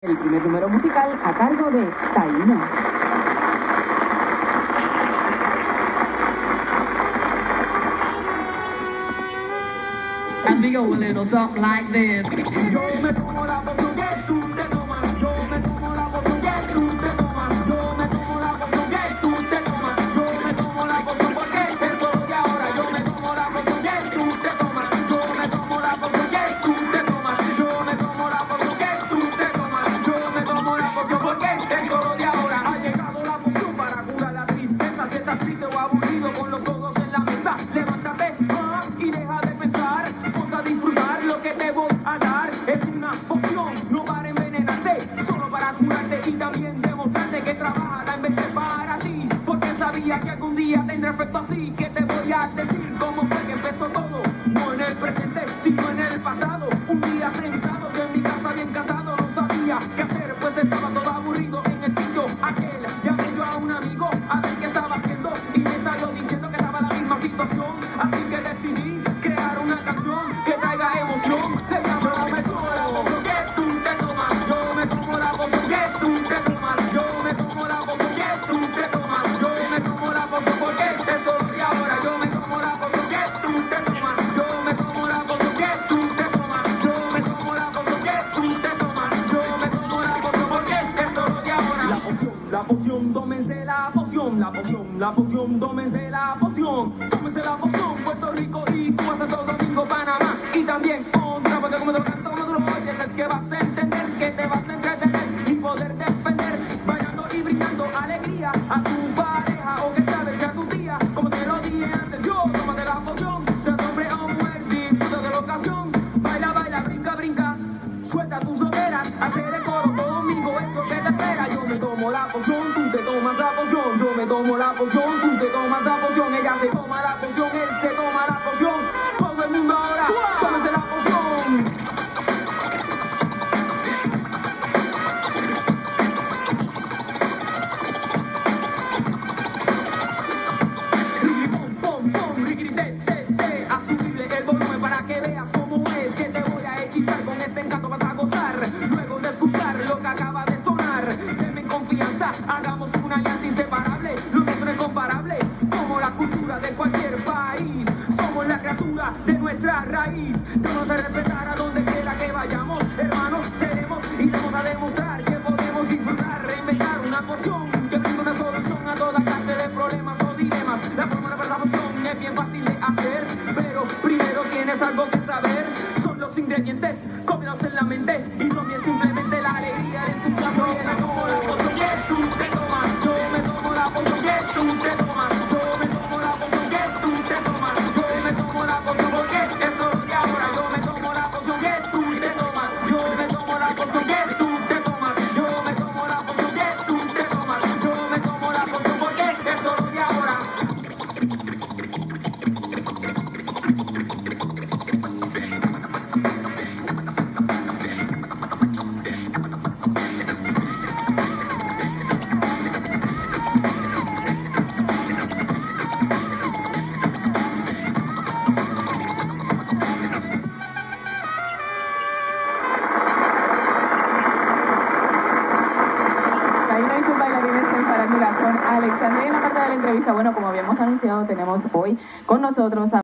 El primer número musical a cargo de Taína. And we go a little something like this. Yo me tomo la poción que tú te tomas. Yo me tomo la poción que tú te tomas. Yo me tomo la poción que tú te tomas. Yo me tomo la poción porque es solo de ahora. Yo me tomo la poción que tú te tomas. Yo me tomo la poción que tú te tomas. Yo me tomo la poción que tú te tomas. Yo me tomo la poción porque es solo de ahora. Ha llegado la poción para curar la tristeza. Si estás triste o aburrido con los codos en la mesa, levántate y deja de pensar. Ponte a disfrutar lo que te voy a dar. Es una poción, no para envenenarte, solo para curarte y también demostrarte que trabaja en vez de para ti. Porque sabía que algún día tendrá efecto así. Que te voy a decir cómo fue que empezó todo. No en el presente, sino en el pasado. Un día sentado yo en mi casa bien cansado, no sabía qué hacer, pues estaba todo aburrido en el sitio aquel. Llamé yo a un amigo a ver qué estaba haciendo y me salió diciendo que estaba en la misma situación. Así que decidí crear una canción que traiga emoción. Se llama Yo me tomo la poción que tú te tomas. Yo me tomo la poción que tú te tomas. Yo me tomo la poción que tú te tomas. Yo me tomo la poción porque es solo de ahora. Yo me tomo la poción que tú te tomas. Yo me tomo la poción que tú te tomas. Yo me tomo la poción que tú te tomas. Yo me tomo la poción porque es solo de ahora. La poción, tómense la poción. La poción, tómense la poción. Tómense la poción, Puerto Rico y Cuba, Santo Domingo, Panamá y también otra, porque como te lo canto, como te lo oyes, es que vas a entender, que te vas a entretener y poder defender, bailando y brindando alegría a tu pareja o que sabes que a tu tía, como te lo dije antes, yo, tómate la poción, sea hombre o mujer, disfruta de la ocasión, baila, baila, brinca, brinca, suelta tus hogueras, hacer el coro todo domingo, esto que te espera. Yo me tomo la poción, tú te tomas la poción, yo me tomo la poción, tú te tomas la poción, ella se toma la poción, él se toma la poción, todo el mundo ahora, tómese la poción. Pom, pom, rigri, te, a subirle el volumen para que veas cómo es, que te voy a hechizar, con este encanto vas a gozar, luego de escuchar lo que acaba de sonar, denme en confianza, hagamos una alianza inseparable, lo nuestro es comparable, como la cultura de cualquier país, somos la criatura de nuestra raíz, debemos de respetar a donde quiera que vayamos, hermanos seremos y vamos a demostrar que podemos disfrutar, reinventar una poción que brinda una solución a toda clase de problemas o dilemas. La fórmula para la poción es bien fácil de hacer, pero primero tienes algo que saber, son los ingredientes, cómpelos en la mente y son bien simplemente la alegría, el entusiasmo y el amor. La poción que tú te tomas, yo me tomo la poción que tú te tomas, yo me tomo la poción que tú te tomas, yo me tomo la poción porque es solo de ahora. Yo me tomo la poción que tú te tomas, yo me tomo la poción que tú te tomas, yo me tomo la poción que tú te tomas, yo me tomo la poción porque es solo de ahora. Taína y sus bailarines en farándula con Alexandria. En la parte de la entrevista, bueno, como habíamos anunciado, tenemos hoy con nosotros a